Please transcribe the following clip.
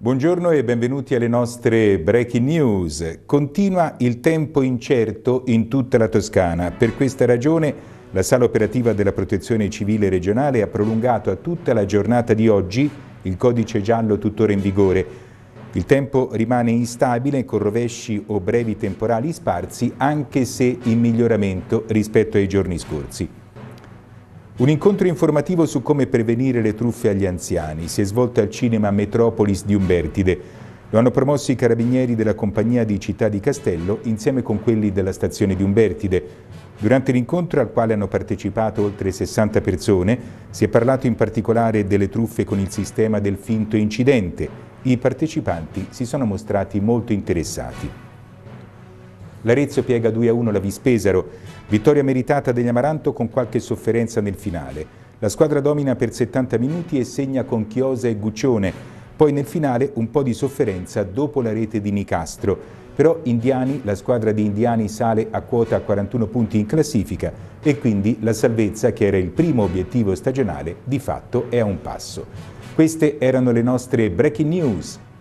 Buongiorno e benvenuti alle nostre Breaking News. Continua il tempo incerto in tutta la Toscana. Per questa ragione la Sala Operativa della Protezione Civile Regionale ha prolungato a tutta la giornata di oggi il codice giallo tuttora in vigore. Il tempo rimane instabile con rovesci o brevi temporali sparsi, anche se in miglioramento rispetto ai giorni scorsi. Un incontro informativo su come prevenire le truffe agli anziani si è svolto al cinema Metropolis di Umbertide. Lo hanno promosso i carabinieri della compagnia di Città di Castello insieme con quelli della stazione di Umbertide. Durante l'incontro, al quale hanno partecipato oltre 60 persone, si è parlato in particolare delle truffe con il sistema del finto incidente. I partecipanti si sono mostrati molto interessati. L'Arezzo piega 2-1 la Vispesaro, vittoria meritata degli Amaranto con qualche sofferenza nel finale. La squadra domina per 70 minuti e segna con Chiosa e Guccione, poi nel finale un po' di sofferenza dopo la rete di Nicastro. Però la squadra di Indiani sale a quota 41 punti in classifica e quindi la salvezza, che era il primo obiettivo stagionale, di fatto è a un passo. Queste erano le nostre Breaking News.